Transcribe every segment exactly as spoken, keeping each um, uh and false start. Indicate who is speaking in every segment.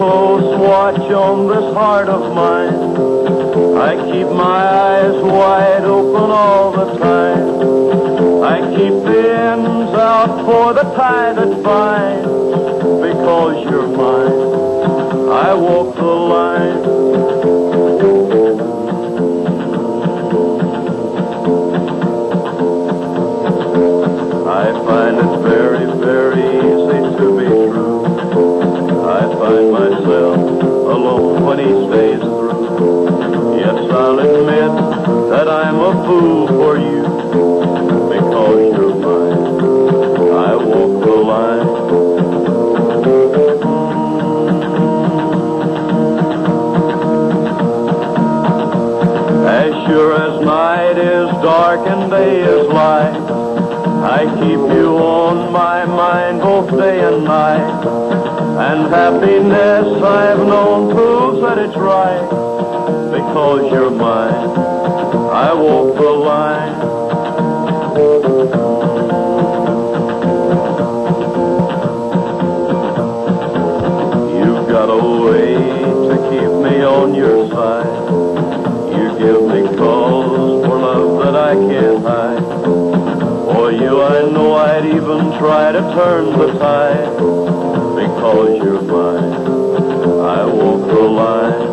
Speaker 1: close watch on this heart of mine. I keep my eyes wide open all the time. I keep the ends out for the tie that binds. Because you're mine, I walk the line. I find it very, very easy to be true. I find myself alone when he stays through. Yes, I'll admit that I'm a fool for you. Because you're mine, I walk the line. As sure as night is dark and day is light, I keep you on my mind both day and night. And happiness I've known proves that it's right. Because you're mine, I walk the line. You've got a way to keep me on your side. You give me cause for love that I can't hide. For you I know I'd even try to turn the tide. Because you're mine, I walk the line.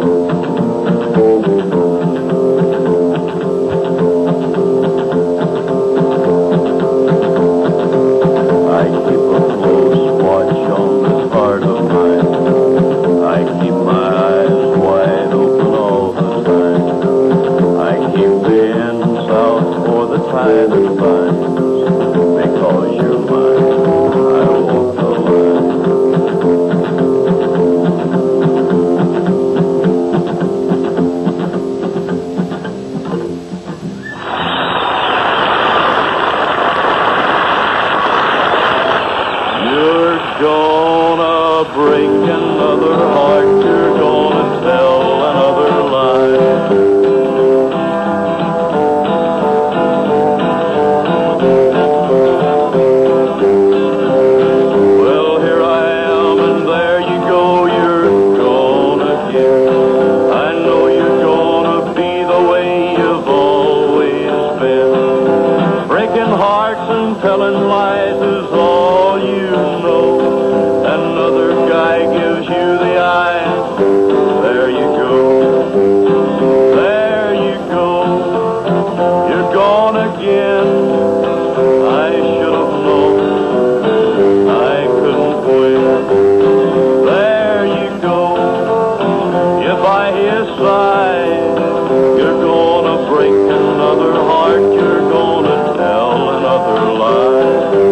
Speaker 1: I keep a close watch on this heart of mine. I keep my eyes wide open all the time. I keep the ends out for the tie that binds. Because you're mine, I walk the line. You're gonna break another heart. You're gonna tell another lie. Well, here I am, and there you go. You're gonna get. I know you're gonna be the way you've always been. Breaking hearts and telling lies is all you know. Another guy gives you the eye. There you go. There you go. You're gone again. I should have known. I couldn't wait. There you go. You're by his side. You're gonna break another heart. You're gonna tell another lie.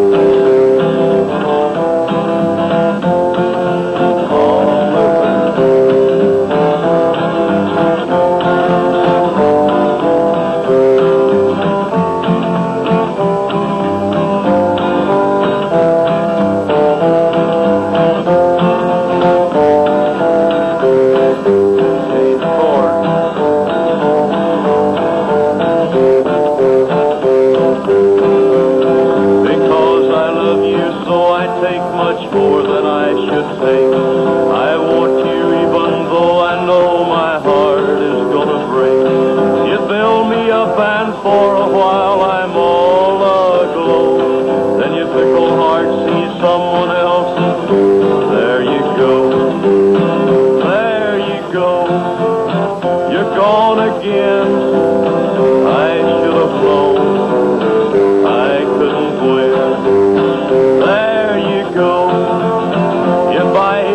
Speaker 1: Because I love you so I take much more than I should take. I want you even though I know my heart is gonna break. You build me up and for a while I'm all aglow. Then your fickle heart sees someone else. There you go. There you go. You're gone again. I should have known. I couldn't wait. There you go. You're by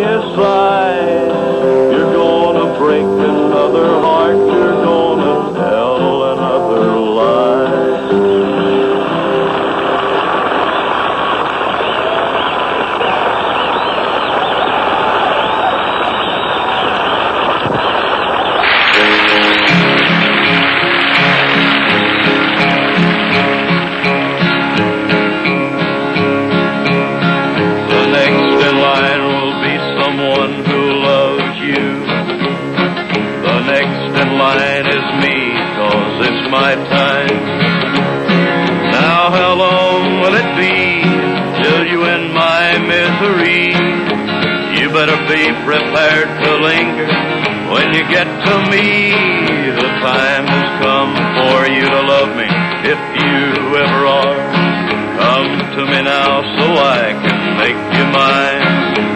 Speaker 1: be prepared to linger. When you get to me, the time has come for you to love me, if you ever are. Come to me now so I can make you mine.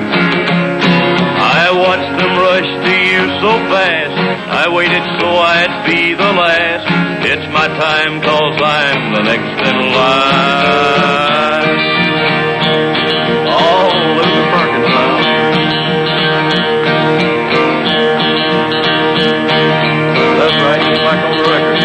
Speaker 1: I watched them rush to you so fast, I waited so I'd be the last. It's my time 'cause I'm the next in line. Oh, Luther Perkins now. That's right, just like on the record.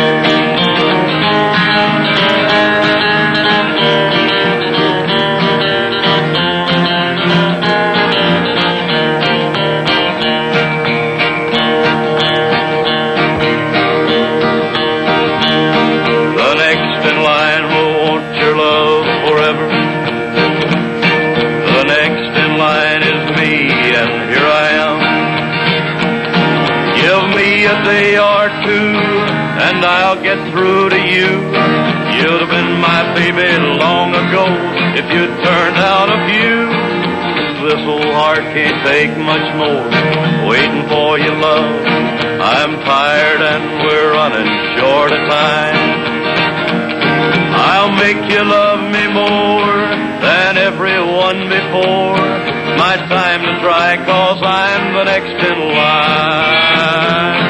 Speaker 1: Day or two, and I'll get through to you. You'd have been my baby long ago if you'd turned out a few. This old heart can't take much more, waiting for your love. I'm tired and we're running short of time. I'll make you love me more than everyone before. My time to try 'cause I'm the next in line.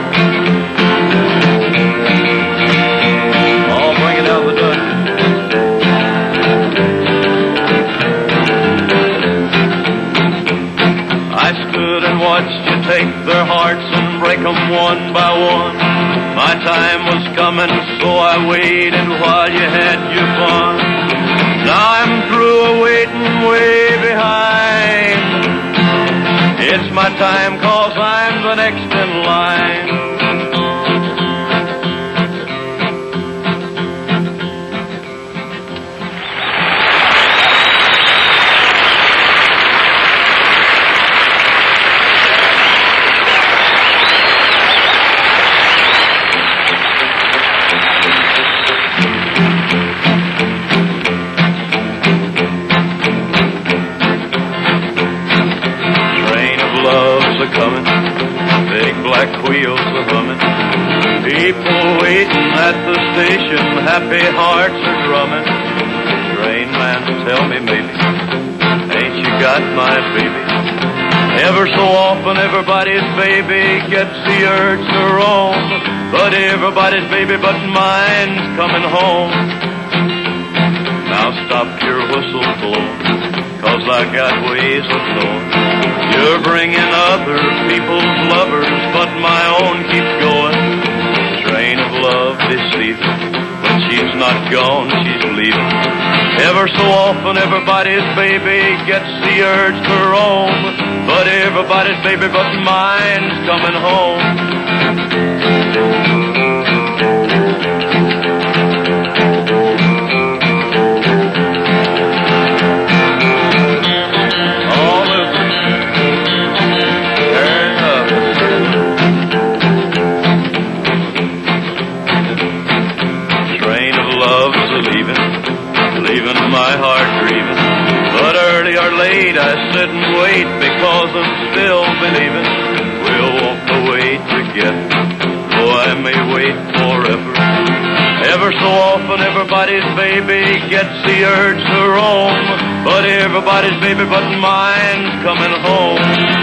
Speaker 1: Watched you take their hearts and break them one by one. My time was coming, so I waited while you had your fun. Now I'm through waiting way behind. It's my time 'cause I'm the next in line. Coming, big black wheels are humming. People waiting at the station, happy hearts are drumming. Train man, tell me maybe, ain't you got my baby? Ever so often everybody's baby gets the urge to roam, but everybody's baby but mine's coming home. Now stop your whistle blowing, 'cause I got ways of knowing. You're bringing other people's lovers, but my own keeps going. Train of love deceiving, when she's not gone, she's leaving. Ever so often everybody's baby gets the urge to roam, but everybody's baby but mine's coming home. My heart grieving, but early or late I sit and wait, because I'm still believing we'll walk the way together, though I may wait forever. Ever so often everybody's baby gets the urge to roam, but everybody's baby but mine's coming home.